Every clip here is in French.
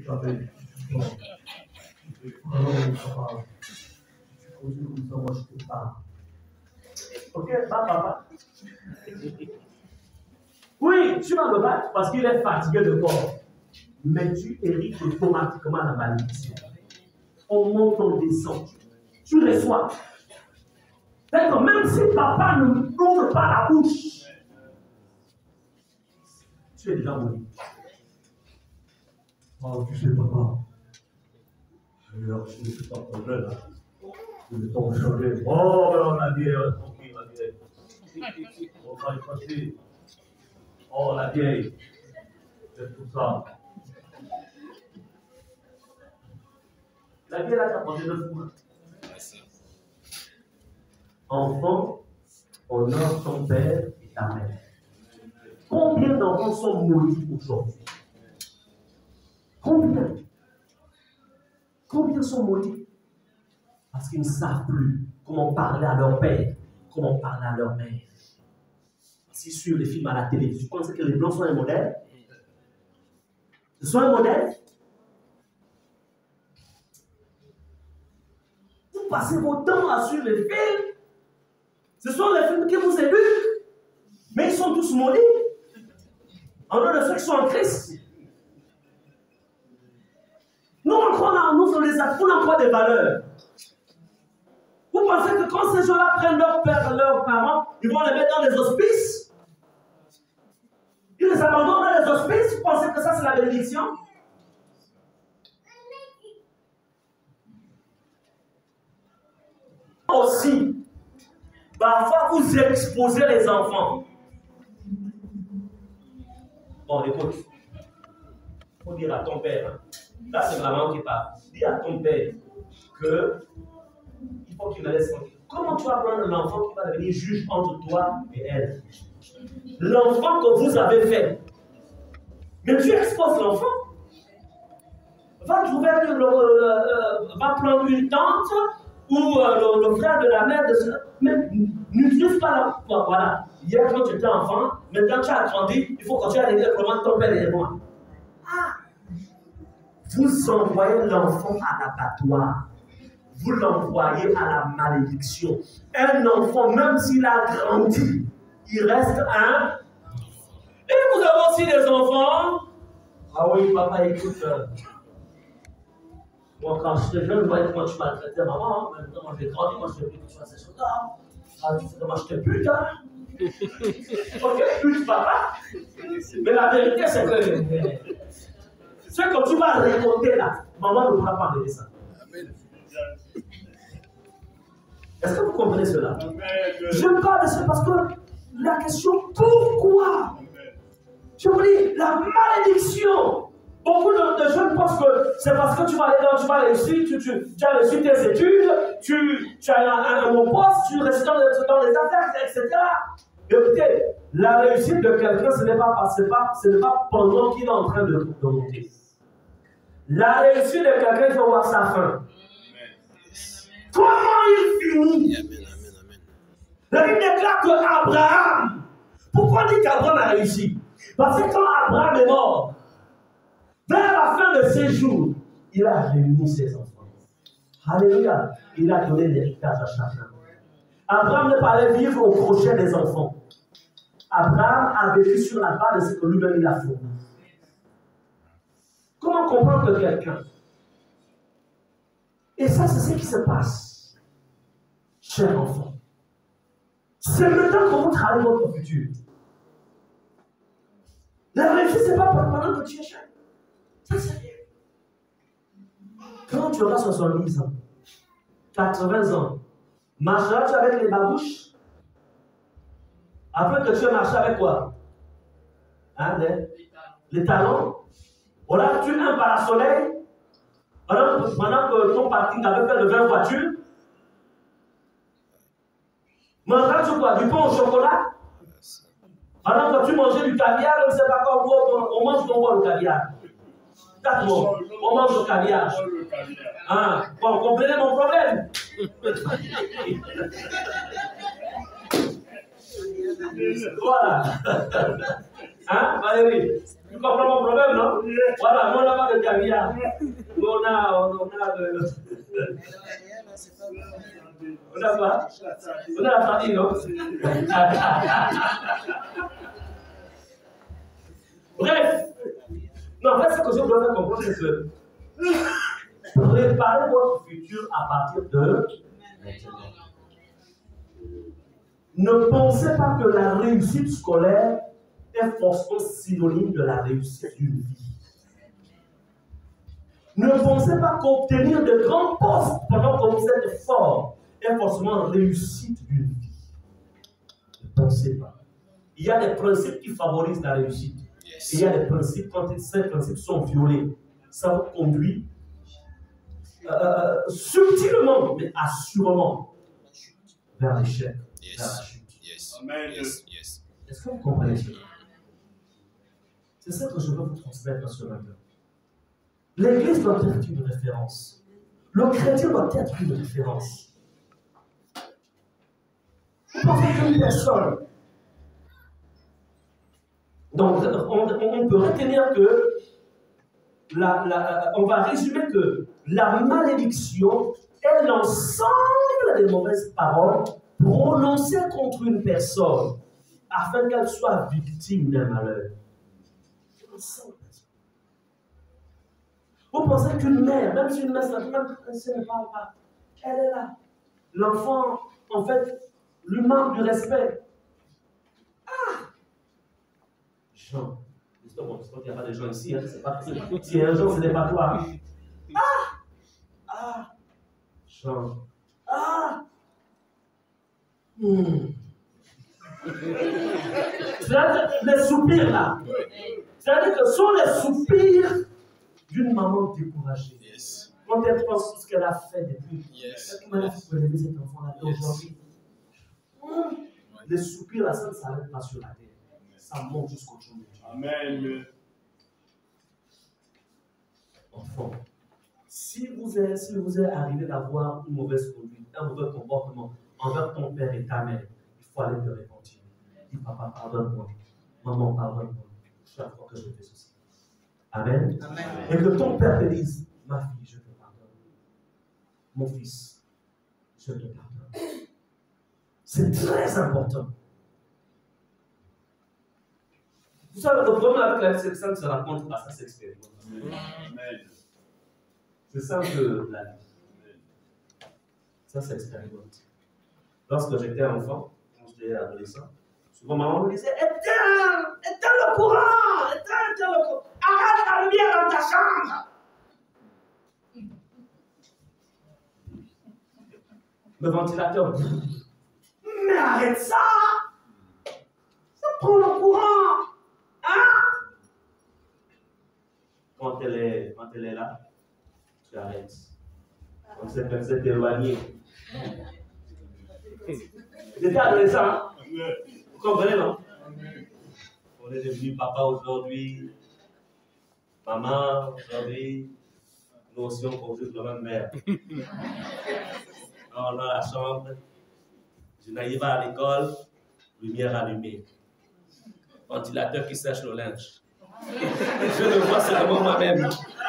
savez, moi je te parle. Ok, papa. Oui, tu vas me battre parce qu'il est fatigué de corps. Mais tu hérites automatiquement la malédiction. On monte, on descend. Tu reçois. D'accord, même si papa ne n'ouvre pas la bouche, tu es déjà maudit. Oh, tu sais, papa. Je ne suis pas problème là. Je vais t'en changer. Oh, mais on a dit, tranquille, la vieille. On va y passer. Oh, la vieille. C'est tout ça. La vieille là, tu as mangé 9 mois. Enfant, honore ton père et ta mère. Combien d'enfants sont maudits aujourd'hui? Combien? Combien sont maudits? Parce qu'ils ne savent plus comment parler à leur père, comment parler à leur mère. Si sur les films à la télé, tu penses que les blancs sont un modèle? Ce sont un modèle? Vous passez vos temps à suivre les films. Ce sont les films qui vous éduquent. Mais ils sont tous maudits. En dehors de ceux qui sont en Christ. Nous, on croit en nous, on les a, on emploie des valeurs. Vous pensez que quand ces gens-là prennent leur père, leurs parents, ils vont les mettre dans les hospices? Ils les abandonnent dans les hospices? Vous pensez que ça, c'est la bénédiction? Aussi, parfois, vous exposez les enfants. Bon, écoute, il faut dire à ton père, là c'est la maman qui parle, dis à ton père que il faut qu'il me laisse tranquille. Comment tu vas prendre l'enfant qui va devenir juge entre toi et elle? L'enfant que vous avez fait. Mais tu exposes l'enfant. Va trouver, va prendre une tante ou le frère de la mère de ce. Mais n'utilise pas la. Voilà. Hier, quand tu étais enfant, maintenant tu as grandi, il faut continuer à dire comment ton père est moi. Ah! Vous envoyez l'enfant à l'abattoir. Vous l'envoyez à la malédiction. Un enfant, même s'il a grandi, il reste un. Et vous avez aussi des enfants. Ah oui, papa, écoute. Moi, quand j'étais jeune, je voyais comment tu maltraitais maman. Maintenant, moi, j'ai grandi, moi, je ne fais plus que tu fasses ces choses-là. Ah, tu sais comment je te pute, hein? Ok, pute, papa. Mais la vérité, c'est que. Ce que tu vas récolter là, maman ne pourra pas arrêter ça. Amen. Est-ce que vous comprenez cela? Amen. Je parle de ça parce que la question pourquoi? Je vous dis, la malédiction. Beaucoup de jeunes pensent que c'est parce que tu vas aller dans, tu vas réussir, tu as réussi tes études, tu as un bon poste, tu restes dans les affaires, etc. Écoutez, la réussite de quelqu'un, ce n'est pas pendant qu'il est en train de monter. La réussite de quelqu'un, il faut voir sa fin. Comment il finit? La Bible déclare que Abraham, pourquoi on dit qu'Abraham a réussi? Parce que quand Abraham est mort, vers la fin de ses jours, il a réuni ses enfants. Alléluia. Il a donné l'héritage à chacun. Abraham n'est pas allé vivre au crochet des enfants. Abraham a vécu sur la base de ce que lui-même il a fourni. Comment comprendre quelqu'un? Et ça, c'est ce qui se passe, cher enfant. C'est maintenant que vous travaillez votre futur. La réussite, ce n'est pas pendant que tu es cher. Ça, c'est rien. Quand tu auras 70 ans, 80 ans, marcheras-tu avec les babouches? Après que tu as marché avec quoi? Hein, les talons? Voilà, tu as un parasoleil. Pendant que ton parking avait fait de 20 voitures. Mangeras-tu quoi? Du pain au chocolat? Pendant que tu mangeais du caviar, je ne sais pas quoi, on mange comment le caviar? 4 mots. On mange le caviar. Ah, bon, comprenez mon problème? Voilà. Hein, Valérie? Tu comprends mon problème, non? Voilà, nous on n'a pas de caviar. Nous on a on a quoi? On a la famille, non? Bref. Non, en fait, ce que je dois faire comprendre, c'est que préparez votre futur à partir de maintenant. Ne pensez pas que la réussite scolaire est forcément synonyme de la réussite d'une vie. Ne pensez pas qu'obtenir de grands postes pendant que vous êtes fort est forcément réussite d'une vie. Ne pensez pas. Il y a des principes qui favorisent la réussite. Et il y a des principes, quand ces principes sont violés, ça vous conduit subtilement, mais assurément, vers l'échec, vers la chute. Est-ce que vous comprenez cela? C'est ça que je veux vous transmettre ce matin. L'Église doit être une référence. Le chrétien doit être une référence. Vous pensez qu'une personne. Donc, on peut retenir que, on va résumer que la malédiction est l'ensemble des mauvaises paroles prononcées contre une personne afin qu'elle soit victime d'un malheur. Vous pensez qu'une mère, même si une mère ne parle pas, elle est là. L'enfant, en fait, lui manque de respect. Ah! Jean, j'espère qu'il n'y a pas de gens ici, hein, c'est pas si il y a un Jean, ce n'est pas toi. Ah! Ah! Jean. Ah! C'est-à-dire les soupirs là. C'est-à-dire que ce sont les soupirs d'une maman découragée. Quand elle pense tout ce qu'elle a fait depuis. Comment elle a fait pour élever cet enfant-là aujourd'hui? Les soupirs là, ça ne s'arrête pas sur la terre. Ça monte jusqu'au jour de Dieu. Amen. Enfant, si vous êtes arrivé d'avoir une mauvaise conduite, un mauvais comportement envers ton père et ta mère, il faut aller te repentir. Dis, papa, pardonne-moi. Maman, pardonne-moi. Chaque fois que je fais ceci. Amen. Amen. Et que ton père te dise, ma fille, je te pardonne. Mon fils, je te pardonne. C'est très important. Vous savez, le problème avec la vie, c'est que ça ne se raconte pas, ça s'expérimente. C'est ça que la vie. Ça s'expérimente. Lorsque j'étais enfant, quand j'étais adolescent, souvent maman me disait, éteins le courant, éteins le courant, arrête la lumière dans ta chambre. Le ventilateur, mais arrête ça, ça prend le courant. Hein? Quand elle est là, tu arrêtes. Quand elle s'est éloignée. J'étais adolescent. Vous comprenez, non? On est devenu papa aujourd'hui, maman aujourd'hui. Nous aussi, on conduit la même mère. On a la chambre. Je n'arrive pas à l'école, lumière allumée. Ventilateur qui sèche le linge. Je le vois seulement moi-même.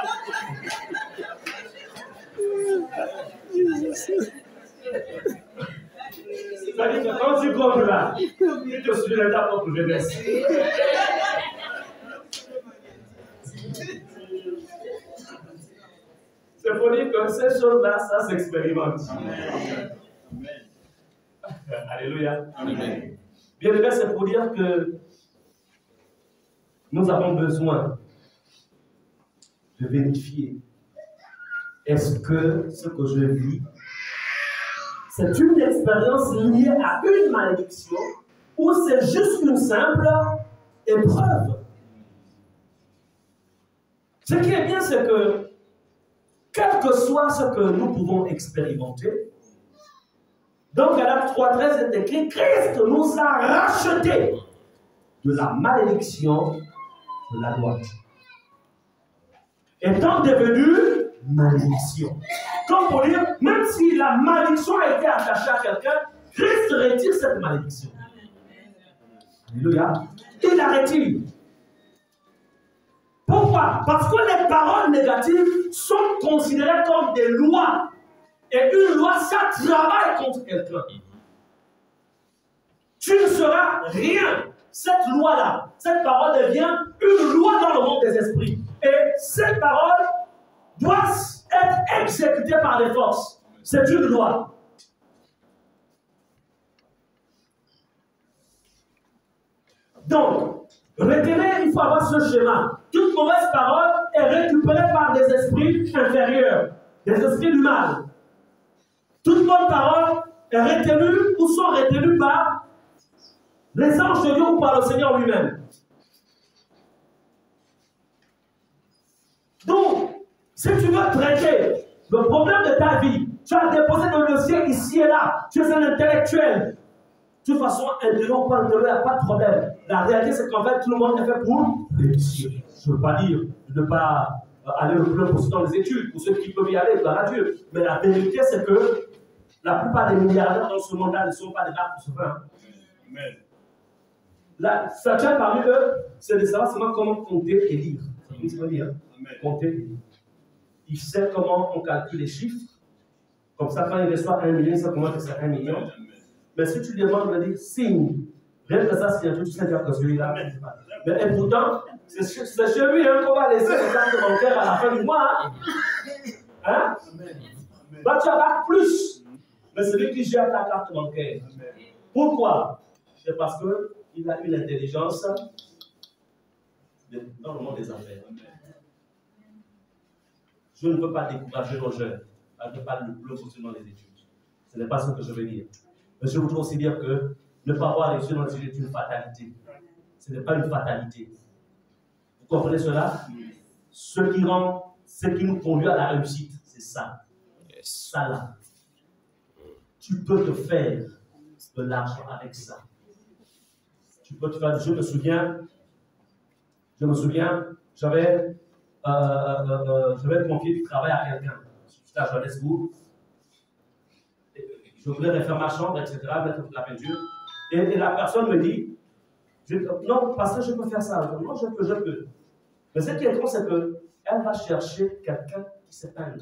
C'est-à-dire que quand tu comptes là, tu te souviens de ta propre jeunesse. C'est pour dire que ces choses-là, ça s'expérimente. Alléluia. Amen. Bien aimé, c'est pour dire que nous avons besoin de vérifier est-ce que ce que je vis, c'est une expérience liée à une malédiction ou c'est juste une simple épreuve. Ce qui est bien, c'est que quel que soit ce que nous pouvons expérimenter, dans Galates 3:13 est écrit, Christ nous a rachetés de la malédiction de la loi, étant devenu malédiction. Comme pour dire, même si la malédiction a été attachée à quelqu'un, Christ retire cette malédiction. Alléluia. Il la retire. Pourquoi? Parce que les paroles négatives sont considérées comme des lois. Et une loi, ça travaille contre quelqu'un. Tu ne seras rien. Cette loi-là, cette parole devient une loi dans le monde des esprits. Et cette parole doit être exécutée par les forces. C'est une loi. Donc, retenez, il faut avoir ce schéma. Toute mauvaise parole est récupérée par des esprits inférieurs, des esprits du mal. Toute bonne parole est retenue ou sont retenues par les anges de Dieu ou par le Seigneur lui-même. Donc, si tu veux traiter le problème de ta vie, tu as déposé le dossier ici et là, tu es un intellectuel. De toute façon, intellectuel ou pas intellectuel, il n'y a pas de problème. La réalité, c'est qu'en fait, tout le monde est fait pour réussir. Je ne veux pas dire de ne pas aller le plus possible dans les études, pour ceux qui peuvent y aller, gloire à Dieu. Mais la vérité, c'est que la plupart des milliardaires dans ce monde-là ne sont pas des gars pour se faire. Amen. Là, certains parmi eux, c'est de savoir seulement comment compter et lire. C'est ce que dire. Compter et lire. Il sait comment on calcule les chiffres. Comme ça, quand il reçoit 1 million, il sait comment c'est 1 million. Mais si tu demandes, il dit signe. Rien que ça, c'est un truc, tu sais déjà que celui-là. Mais et pourtant, c'est chez lui qu'on va laisser les cartes bancaires à la fin du mois. Hein? Là, tu as plus. Mais c'est lui qui gère ta carte bancaire. Pourquoi? C'est parce qu'il a eu l'intelligence dans le monde des affaires. Je ne veux pas décourager nos jeunes à ne pas le plus possible dans les études. Ce n'est pas ce que je veux dire. Mais je voudrais aussi dire que ne pas avoir réussi dans les études est une fatalité. Ce n'est pas une fatalité. Vous comprenez cela? Ce qui nous conduit à la réussite, c'est ça. Ça là. Tu peux te faire de l'argent avec ça. Tu peux te faire. Je me souviens, j'avais confié du travail à quelqu'un. J'étais à Johannesburg. Je voulais refaire ma chambre, etc., mettre la peinture. Et la personne me dit, non, parce que je peux faire ça. Non, je peux. Mais ce qui est con, c'est qu'elle va chercher quelqu'un qui sait peindre.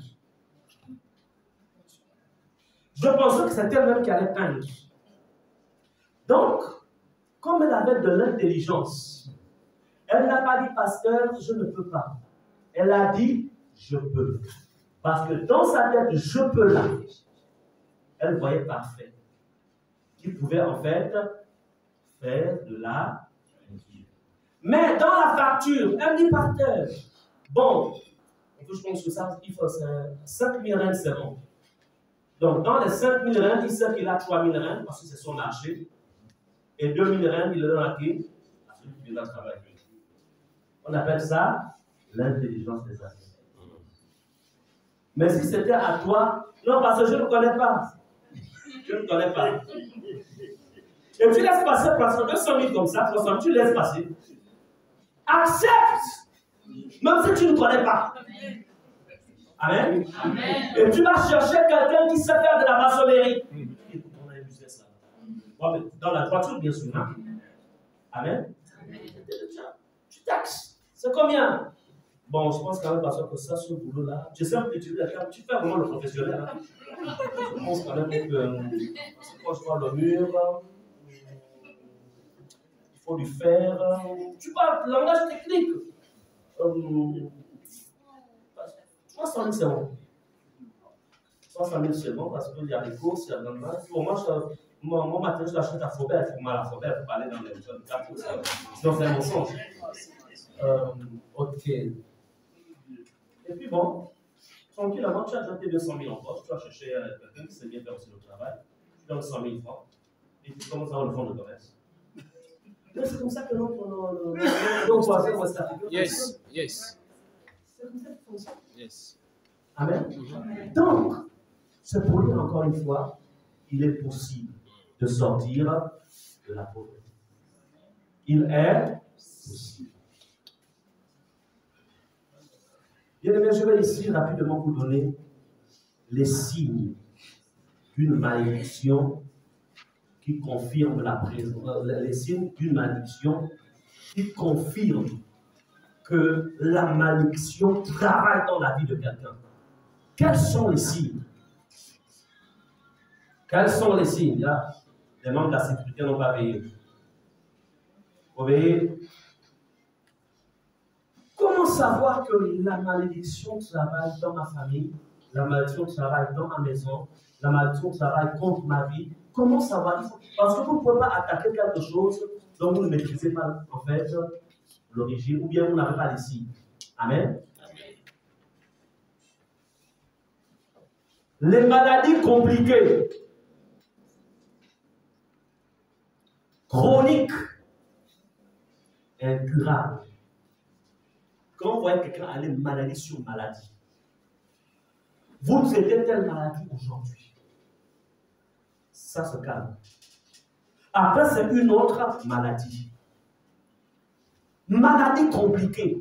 Je pensais que c'était elle-même qui allait peindre. Donc, comme elle avait de l'intelligence, elle n'a pas dit, pasteur, je ne peux pas. Elle a dit, je peux. Parce que dans sa tête, je peux là. Elle voyait parfait. Qu'il pouvait en fait faire de la peinture. Mais dans la facture, elle dit, pasteur, bon, je pense que ça, il faut 5 000 rentes, c'est bon. Donc, dans les 5 000 rentes, il sait qu'il a 3 000 rentes parce que c'est son marché. Et 2 000 rentes, il le donne à qui? À celui qui vient travailler. On appelle ça l'intelligence des affaires. Mais si c'était à toi, non, parce que je ne connais pas. Je ne connais pas. Et tu laisses passer parce que 200 000 comme ça, 300 000, tu laisses passer. Accepte, même si tu ne connais pas. Amen. Amen. Et tu vas chercher quelqu'un qui sait faire de la maçonnerie. On a épuisé ça. Bon, dans la droiture, bien sûr. Hein? Amen. Tu taxes. C'est combien? Bon, je pense quand même parce que ça, ce boulot-là, je sais que tu fais vraiment le professionnel. Hein? Je pense quand même que quand je vois le mur, il faut du fer. Tu parles langage technique. 300 000 c'est bon. 300 000 c'est bon parce qu'il y a des courses, il y a de l'endroit. Pour moi, mon matin, je l'achète à Faubert. Il faut mal à Faubert, il faut aller dans les zones de capot. Sinon, c'est un mensonge. Ok. Et puis bon, tranquillement, tu as jeté 200 000 en poche, tu vas chercher quelqu'un qui sait bien faire aussi le travail, tu donnes 100 000 francs, et tu commences à avoir le fonds de commerce. Mais c'est comme ça que nos voisins West Africains. Yes, yes. C'est comme ça qu'ils font ça. Yes. Amen. Donc, c'est pour dire encore une fois, il est possible de sortir de la pauvreté. Il est possible. Bien aimé, je vais ici rapidement vous donner les signes d'une malédiction qui confirme la présence, les signes d'une malédiction qui confirme que la malédiction travaille dans la vie de quelqu'un? Quels sont les signes? Quels sont les signes? Là, les membres de la sécurité n'ont pas veillé. Vous voyez? Comment savoir que la malédiction travaille dans ma famille, la malédiction travaille dans ma maison, la malédiction travaille contre ma vie? Comment savoir? Parce que vous ne pouvez pas attaquer quelque chose dont vous ne maîtrisez pas en fait l'origine, ou bien vous n'avez pas les signes. Amen. Les maladies compliquées, chroniques, incurables. Quand vous voyez quelqu'un aller maladie sur maladie, vous traitez telle maladie aujourd'hui, ça se calme. Après, c'est une autre maladie. Maladie compliquée.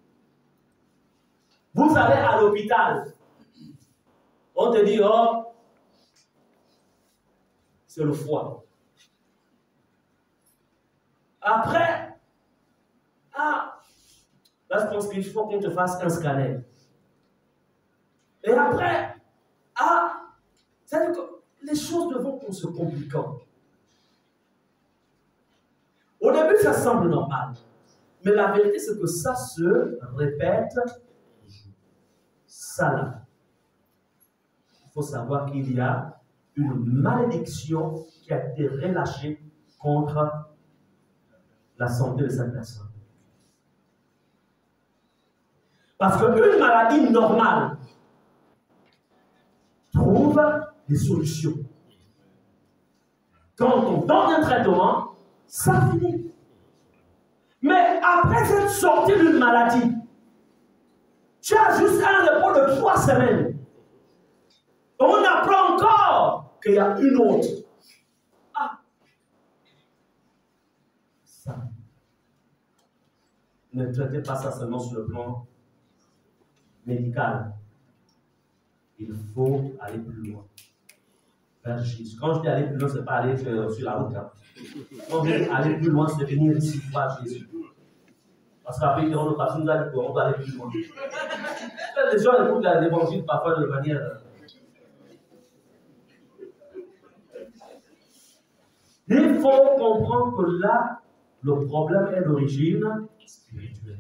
Vous allez à l'hôpital, on te dit, oh, c'est le foie. Après, là, je pense qu'il faut qu'on te fasse un scanner. Et après, c'est-à-dire que les choses ne vont qu'on se compliquant. Au début, ça semble normal. Mais la vérité, c'est que ça se répète. Ça là. Il faut savoir qu'il y a une malédiction qui a été relâchée contre la santé de cette personne. Parce qu'une maladie normale trouve des solutions. Quand on donne un traitement, ça finit. Mais après cette sortie d'une maladie, tu as juste un repos de 3 semaines. On apprend encore qu'il y a une autre. Ça. Ne traitez pas ça seulement sur le plan médical. Il faut aller plus loin. Vers Jésus. Quand je dis aller plus loin, ce n'est pas aller sur la route. Hein. Quand je dis aller plus loin, c'est venir ici voir Jésus. Parce qu'après, ils diront, le pasteur nous a dit qu'on doit aller plus loin. Les gens écoutent l'évangile parfois de manière. Il faut comprendre que là, le problème est d'origine spirituelle.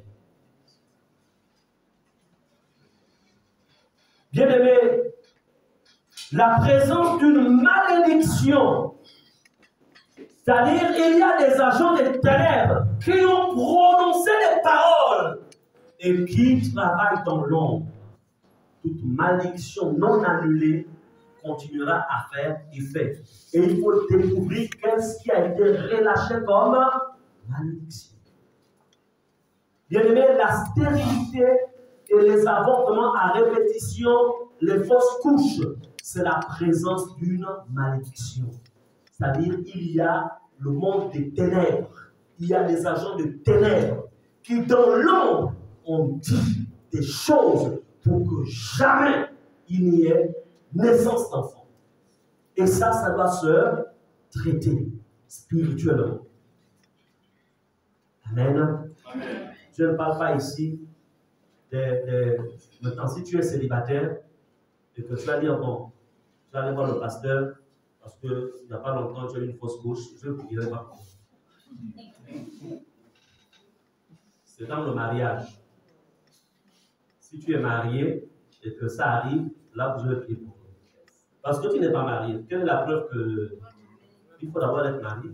Bien-aimé, la présence d'une malédiction, c'est-à-dire il y a des agents des ténèbres qui ont prononcé les paroles et qui travaillent dans l'ombre. Toute malédiction non annulée continuera à faire effet. Et il faut découvrir qu'est-ce qui a été relâché comme malédiction. Bien-aimé, la stérilité et les avortements à répétition, les fausses couches, c'est la présence d'une malédiction. C'est-à-dire il y a le monde des ténèbres, il y a des agents de ténèbres qui dans l'ombre ont dit des choses pour que jamais il n'y ait naissance d'enfant. Et ça doit se traiter spirituellement. Amen. Amen. Je ne parle pas ici maintenant, si tu es célibataire et que tu vas dire, bon, tu vas aller voir le pasteur parce qu'il n'y a pas longtemps tu as eu une fausse couche, je ne vous dirai pas. C'est dans le mariage. Si tu es marié et que ça arrive, là vous devez prier pour toi. Parce que tu n'es pas marié. Quelle est la preuve qu'il faut d'abord être marié?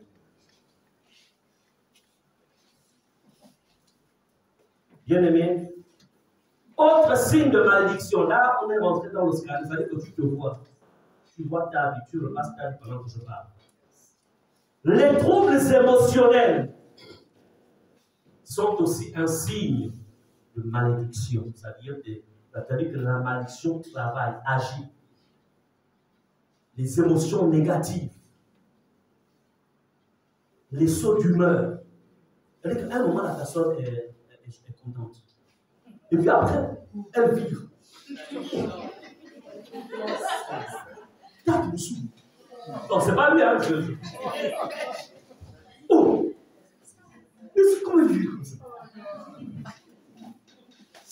Bien-aimé, autre signe de malédiction, là on est rentré dans le scandale, il fallait que tu te vois. Tu vois ta vie, tu repasses ta vie pendant que je parle. Les troubles émotionnels sont aussi un signe de malédiction, c'est-à-dire que la malédiction travaille, agit. Les émotions négatives, les sauts d'humeur. C'est-à-dire qu'à un moment, la personne est contente. Et puis après, elle vire. Tape dessous. Non, c'est pas lui, hein, Oh! Mais c'est comment il vire comme ça?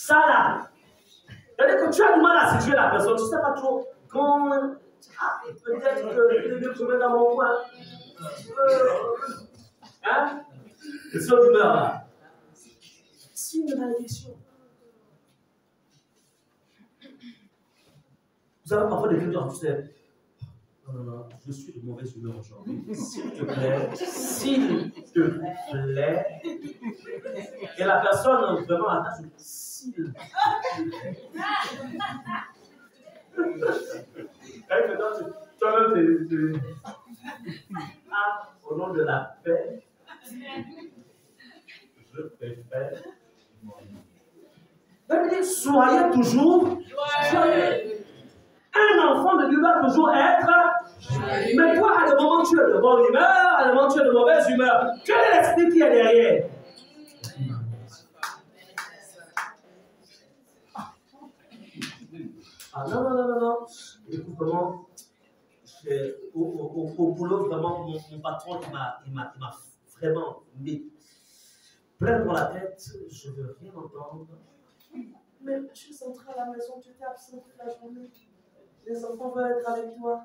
Ça là. C'est-à-dire que tu as du mal à situer la personne, tu ne sais pas trop quand. Peut-être qu'il est mieux que je mette dans mon coin. Hein? Le son d'humeur là. Signe de malédiction. Vous avez parfois des gens qui disent non, je suis de mauvaise humeur aujourd'hui. S'il te plaît. Et la personne vraiment attache s'il te plaît. Toi-même, au nom de la paix, je préfère. Soyez toujours joyeux. Un enfant de Dieu doit toujours être. Mais toi, à le moment où tu es de bonne humeur, à le moment où tu es de mauvaise humeur, quel est l'esprit qui est derrière? Ah non. Écoute, comment, au boulot, vraiment, mon patron, il m'a vraiment mis plein dans la tête. Je ne veux rien entendre. Mais tu es rentré à la maison, tu étais absent toute la journée. Les enfants veulent être avec toi.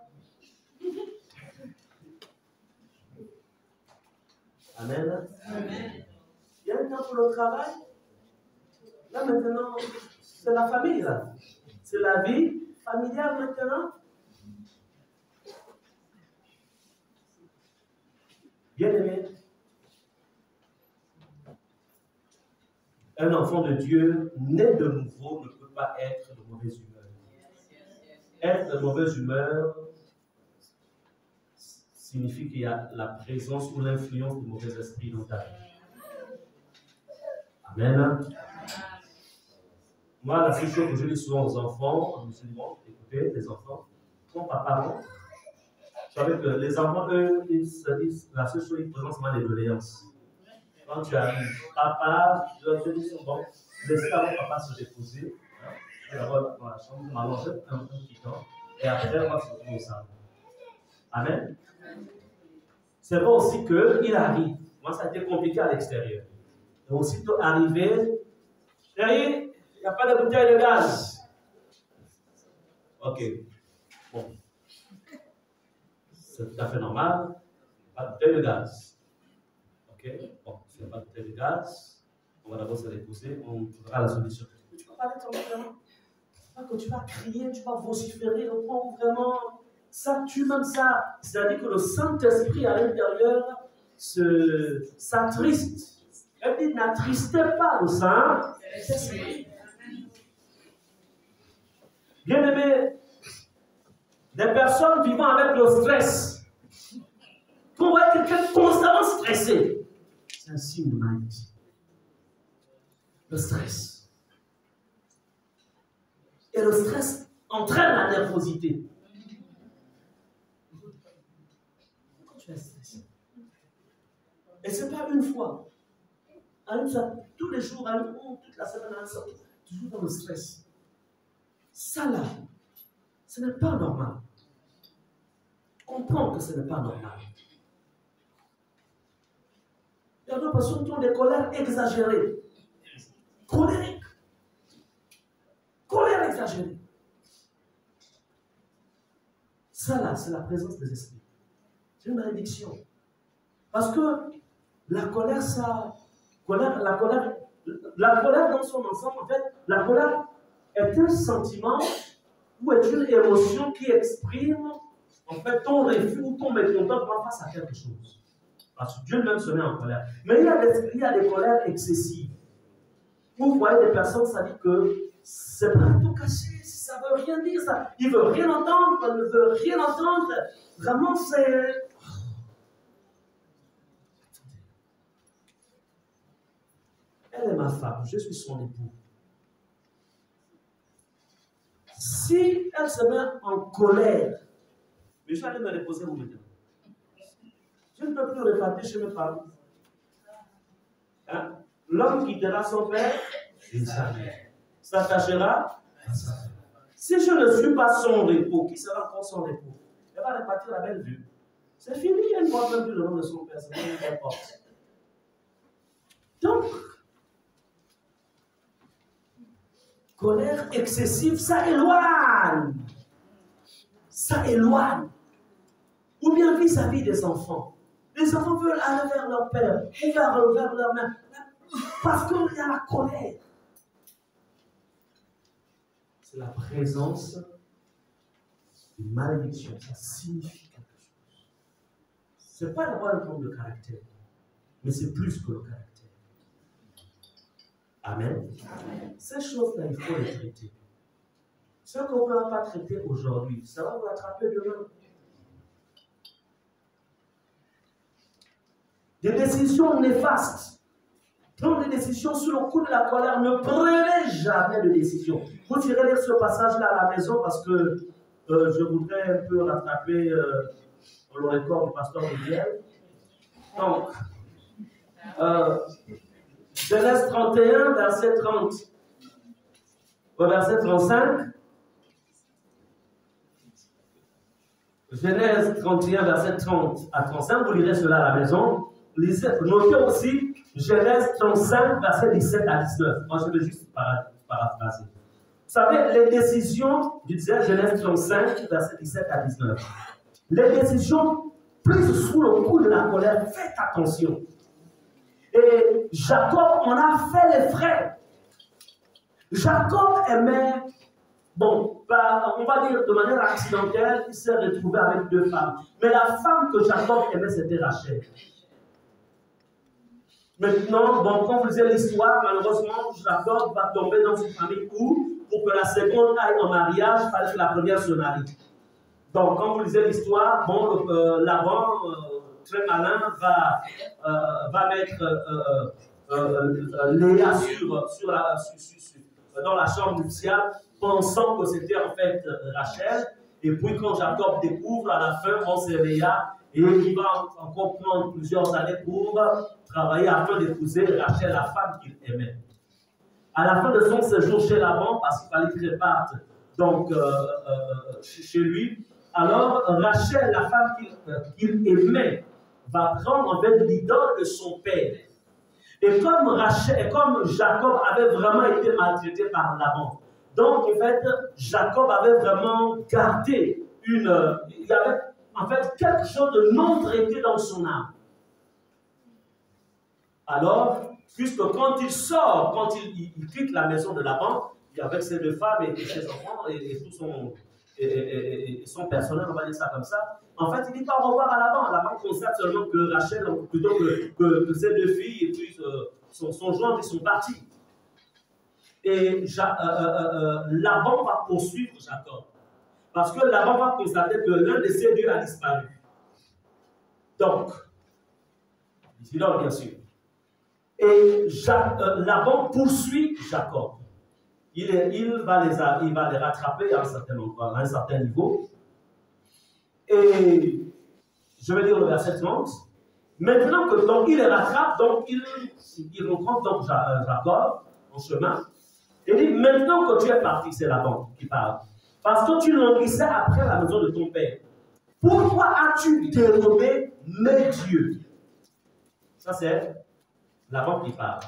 Amen. Il y a un temps pour le travail. Là maintenant, c'est la famille là. C'est la vie familiale maintenant. Bien aimé. Un enfant de Dieu né de nouveau ne peut pas être de mauvaise humeur. Être de mauvaise humeur signifie qu'il y a la présence ou l'influence du mauvais esprit dans ta vie. Amen. Moi, la seule chose que je dis souvent aux enfants, musulmans, écoutez, les enfants, quand papa rentre, vous savez que les enfants, eux, ils se disent, la seule chose qu'ils présentent, c'est les doléances. Quand tu arrives, papa, je dis souvent, laissez avant papa se déposer. D'abord dans la chambre, m'allonger un petit temps, et après, on va se retrouver au salon. Amen. C'est vrai aussi qu'il arrive. Moi, ça a été compliqué à l'extérieur. Et aussitôt arrivé, chérie, il n'y a pas de bouteille de gaz. Ok. Bon. C'est tout à fait normal. Pas de bouteille de gaz. Ok. Bon, s'il n'y a pas de bouteille de gaz, on va d'abord se déposer, on trouvera la solution. Mais tu ne peux pas être vraiment. Pas que tu vas crier, tu vas vociférer, vraiment. Ça tue même ça. C'est-à-dire que le Saint-Esprit à l'intérieur s'attriste. Elle dit, n'attristez pas le Saint-Esprit. Bien aimé, des personnes vivant avec le stress. Quand on voit quelqu'un constamment stressé, c'est un signe de maladie. Le stress. Et le stress entraîne la nervosité. Quand tu es stressé. Et ce n'est pas une fois. Tous les jours, toute la semaine, toujours dans le stress. Ça là, ce n'est pas normal. Comprends que ce n'est pas normal. Il y a d'autres personnes qui ont des colères exagérées. Colériques. Colère exagérée. Ça là, c'est la présence des esprits. C'est une malédiction. Parce que la colère, la colère dans son ensemble, en fait, la colère est un sentiment ou est une émotion qui exprime en fait ton refus ou ton mécontentement face à quelque chose. Parce que Dieu même se met en colère. Mais il y a des colères excessives. Vous voyez des personnes, ça dit que c'est pas tout caché, ça ne veut rien dire, ça. Il ne veut rien entendre, il ne veut rien entendre. Vraiment, c'est. Elle est ma femme, je suis son époux. Si elle se met en colère, mais je vais aller me reposer où maintenant. Je ne peux plus repartir chez mes parents. Hein? L'homme quittera son père et sa mère. S'attachera à sa femme. Si je ne suis pas son repos, qui sera encore son repos? Elle va repartir la belle vue. C'est fini, elle ne voit même plus le nom de son père, c'est pas importe. Donc, colère excessive, ça éloigne. Ça éloigne. Ou bien vis-à-vis des enfants. Les enfants veulent aller vers leur père, ou vers leur mère, parce qu'il y a la colère. C'est la présence d'une malédiction. Ça signifie quelque chose. Ce n'est pas d'avoir un problème de caractère, mais c'est plus que le caractère. Amen. Amen. Ces choses-là, il faut les traiter. Ce qu'on ne va pas traiter aujourd'hui, ça va vous rattraper demain. Des décisions néfastes. Prendre des décisions sous le coup de la colère. Ne prenez jamais de décision. Vous irez lire ce passage-là à la maison parce que je voudrais un peu rattraper le record du pasteur Miguel. Donc, Genèse 31, verset 30 au verset 35. Genèse 31, verset 30 à 35. Vous lirez cela à la maison. Notez aussi Genèse 35, verset 17 à 19. Moi, je vais juste paraphraser. Vous savez, les décisions, je disais Genèse 35, verset 17 à 19. Les décisions prises sous le coup de la colère, faites attention. Et Jacob en a fait les frais. Jacob aimait, bon, on va dire de manière accidentelle, il s'est retrouvé avec 2 femmes. Mais la femme que Jacob aimait, c'était Rachel. Maintenant, bon, quand vous lisez l'histoire, malheureusement, Jacob va tomber dans une famille où, pour que la seconde aille en mariage, il fallait que la première se marie. Donc, quand vous lisez l'histoire, bon, Laban, très malin, va mettre Léa dans la chambre nuptiale, pensant que c'était en fait Rachel. Et puis, quand Jacob découvre, à la fin, on c'est Léa, et il va encore prendre plusieurs années pour travailler afin d'épouser Rachel, la femme qu'il aimait. À la fin de son séjour chez Laban, parce qu'il fallait qu'il reparte donc, chez lui, alors Rachel, la femme qu'il aimait, va prendre en fait l'idole de son père. Et comme Jacob avait vraiment été maltraité par Laban, donc en fait, Jacob avait vraiment gardé il y avait en fait quelque chose de non traité dans son âme. Alors, puisque quand il sort, quand il quitte la maison de Laban, avec ses 2 femmes et ses enfants et tout son personnel, on va dire ça comme ça, en fait, il dit pas au revoir à Laban. Laban constate seulement que Rachel, plutôt que ses 2 filles et puis son gendre, ils sont partis. Et Laban va poursuivre Jacob. Parce que Laban va constater que l'un de ses 2 a disparu. Donc, vigilant bien sûr. Et Laban poursuit Jacob. Il va les rattraper à un certain niveau. Et je vais lire le verset 30. Maintenant que donc, il les rattrape, donc il rencontre donc Jacob en chemin. Et dit, maintenant que tu es parti, c'est Laban qui parle. Parce que tu languissais après la maison de ton père. Pourquoi as-tu dérobé mes dieux? Ça c'est Laban qui parle.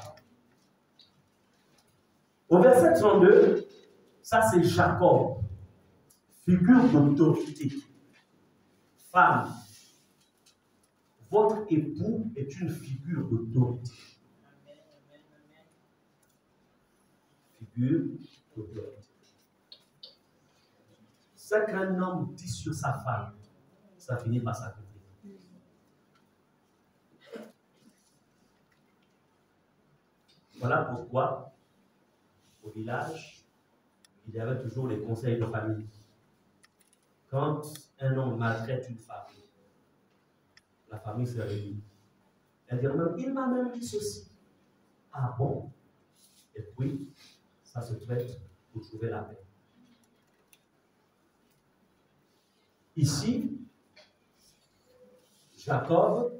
Au verset 32, ça c'est Jacob, figure d'autorité. Femme, votre époux est une figure d'autorité. Figure d'autorité. Ce qu'un homme dit sur sa femme, ça finit par s'accomplir. Voilà pourquoi, au village, il y avait toujours les conseils de famille. Quand un homme maltraite une femme, la famille se réunit. Elle dit même, il m'a même dit ceci. Ah bon? Et puis, ça se traite pour trouver la paix. Ici, Jacob